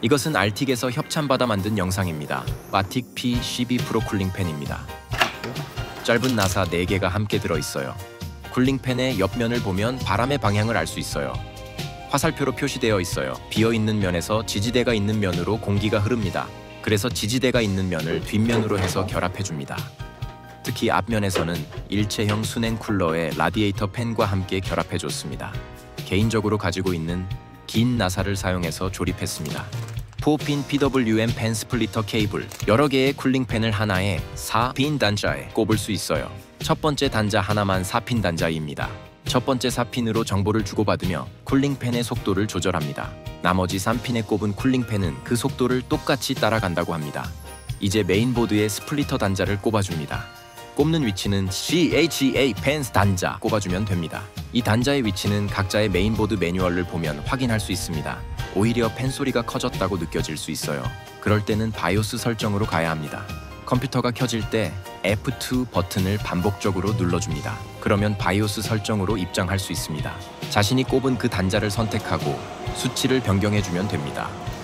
이것은 알틱에서 협찬받아 만든 영상입니다. 바틱 P12 프로 쿨링팬입니다. 짧은 나사 4개가 함께 들어있어요. 쿨링팬의 옆면을 보면 바람의 방향을 알 수 있어요. 화살표로 표시되어 있어요. 비어있는 면에서 지지대가 있는 면으로 공기가 흐릅니다. 그래서 지지대가 있는 면을 뒷면으로 해서 결합해줍니다. 특히 앞면에서는 일체형 순행 쿨러의 라디에이터 팬과 함께 결합해줬습니다. 개인적으로 가지고 있는 긴 나사를 사용해서 조립했습니다. 4핀 PWM 팬 스플리터 케이블, 여러 개의 쿨링팬을 하나에 4핀 단자에 꼽을 수 있어요. 첫 번째 단자 하나만 4핀 단자입니다. 첫 번째 4핀으로 정보를 주고받으며 쿨링팬의 속도를 조절합니다. 나머지 3핀에 꼽은 쿨링팬은 그 속도를 똑같이 따라간다고 합니다. 이제 메인보드에 스플리터 단자를 꼽아줍니다. 꼽는 위치는 CHA 팬 단자 꼽아주면 됩니다. 이 단자의 위치는 각자의 메인보드 매뉴얼을 보면 확인할 수 있습니다. 오히려 팬 소리가 커졌다고 느껴질 수 있어요. 그럴 때는 바이오스 설정으로 가야 합니다. 컴퓨터가 켜질 때 F2 버튼을 반복적으로 눌러줍니다. 그러면 바이오스 설정으로 입장할 수 있습니다. 자신이 꼽은 그 단자를 선택하고 수치를 변경해주면 됩니다.